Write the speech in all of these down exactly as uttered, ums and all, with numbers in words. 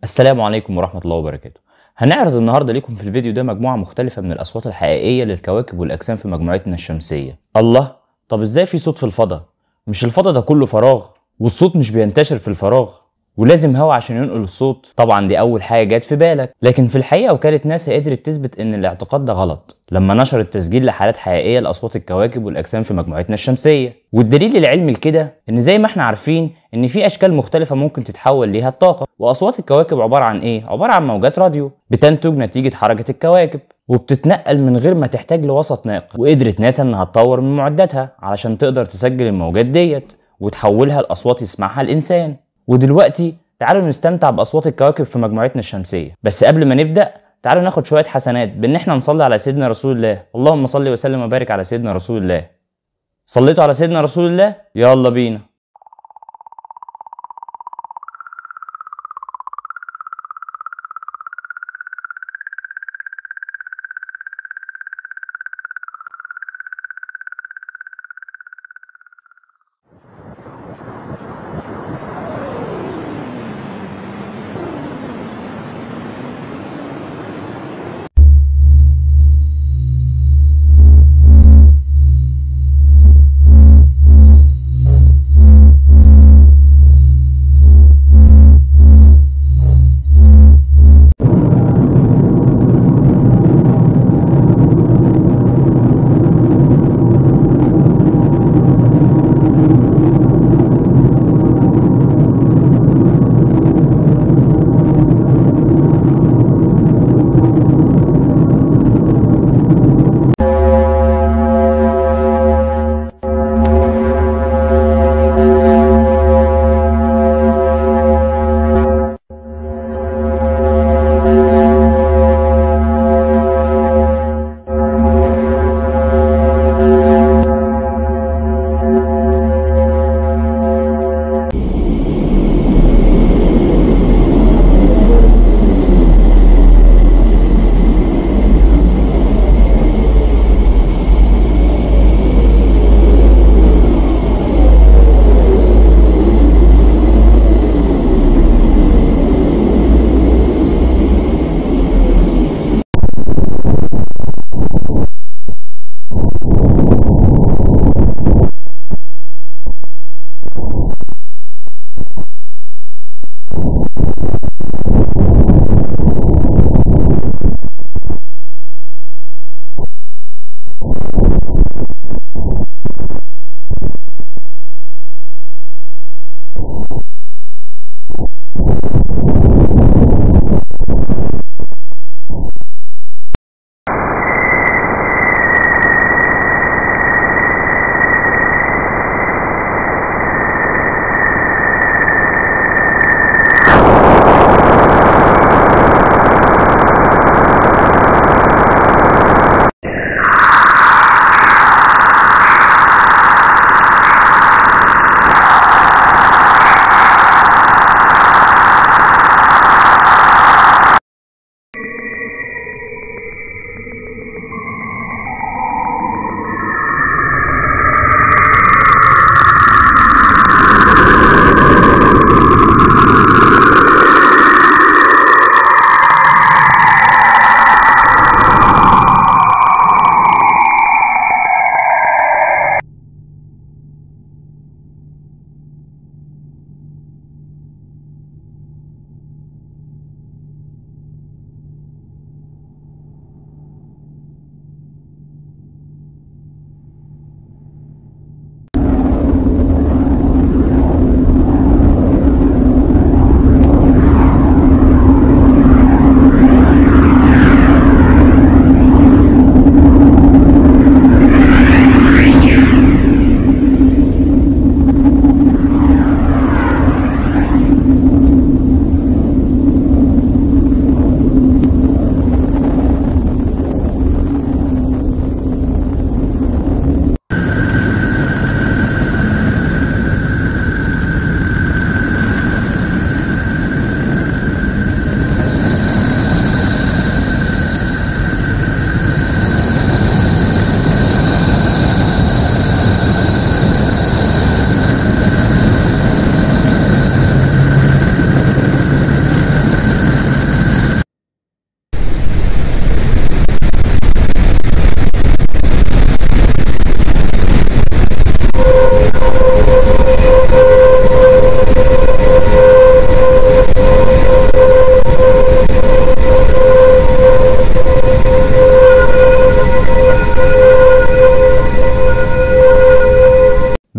السلام عليكم ورحمة الله وبركاته. هنعرض النهاردة لكم في الفيديو ده مجموعة مختلفة من الأصوات الحقيقية للكواكب والأجسام في مجموعتنا الشمسية. الله، طب إزاي في صوت في الفضاء؟ مش الفضاء ده كله فراغ؟ والصوت مش بينتشر في الفراغ؟ ولازم هوا عشان ينقل الصوت؟ طبعا دي أول حاجة جت في بالك، لكن في الحقيقة وكالة ناسا قدرت تثبت إن الاعتقاد ده غلط لما نشرت تسجيل لحالات حقيقية لأصوات الكواكب والأجسام في مجموعتنا الشمسية. والدليل العلمي لكده إن زي ما احنا عارفين إن في أشكال مختلفة ممكن تتحول ليها الطاقة، وأصوات الكواكب عبارة عن إيه؟ عبارة عن موجات راديو بتنتج نتيجة حركة الكواكب وبتتنقل من غير ما تحتاج لوسط ناقل. وقدرت ناسا إنها تطور من معداتها علشان تقدر تسجل الموجات ديت وتحولها لأصوات يسمعها الإنسان. ودلوقتي تعالوا نستمتع بأصوات الكواكب في مجموعتنا الشمسية. بس قبل ما نبدأ تعالوا ناخد شوية حسنات بإن احنا نصلي على سيدنا رسول الله. اللهم صل وسلم وبارك على سيدنا رسول الله. صليتوا على سيدنا رسول الله؟ يلا بينا.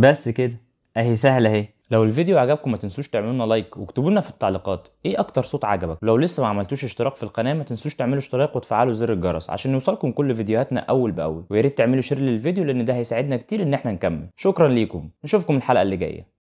بس كده، اهي سهله اهي. لو الفيديو عجبكم ما تنسوش تعملوا لنا لايك واكتبوا لنا في التعليقات ايه اكتر صوت عجبك. ولو لسه ما عملتوش اشتراك في القناه ما تنسوش تعملوا اشتراك وتفعلوا زر الجرس عشان يوصلكم كل فيديوهاتنا اول باول. ويا ريت تعملوا شير للفيديو لان ده هيساعدنا كتير ان احنا نكمل. شكرا ليكم، نشوفكم الحلقه اللي جايه.